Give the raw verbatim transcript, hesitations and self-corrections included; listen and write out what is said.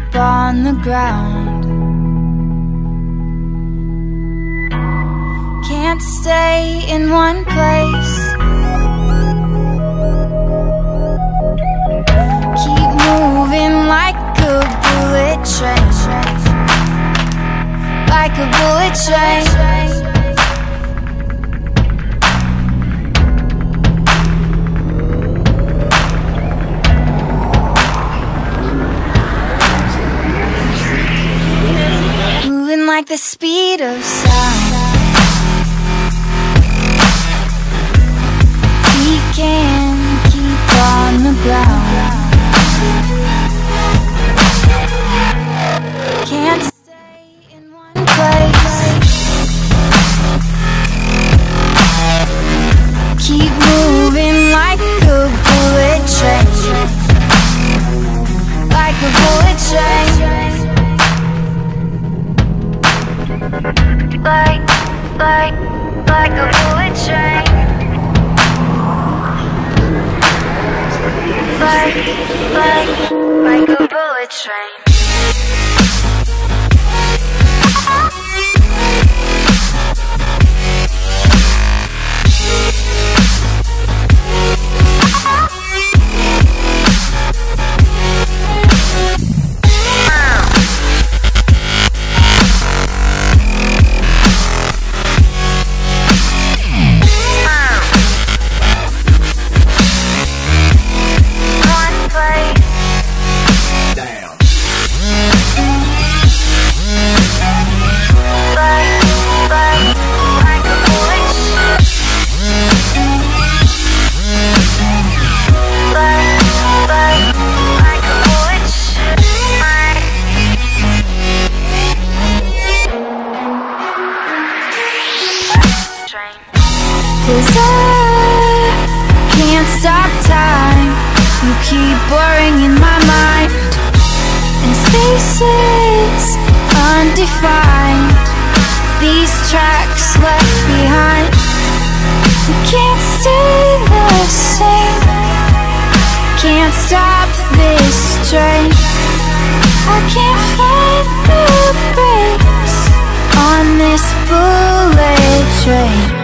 on the ground. Can't stay in one place. Keep moving like a bullet train, like a bullet train. Like the speed of sound, we can keep on the ground. Can't stay in one place. Keep moving like a bullet train, like a bullet train. Like, like, like a bullet train. Like, like, like a bullet train. Cause I can't stop time. You keep boring in my mind, and spaces undefined. These tracks left behind. We can't stay the same. Can't stop this train. I can't find the brakes on this bullet train.